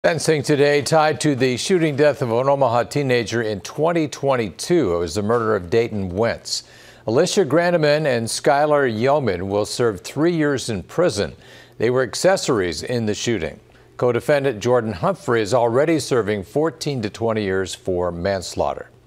Sentencing today tied to the shooting death of an Omaha teenager in 2022. It was the murder of Dayton Wenz. Alicia, Granneman and Schuyler Yeoman will serve 3 years in prison. They were accessories in the shooting. Co-defendant Jordan Humphrey is already serving 14 to 20 years for manslaughter.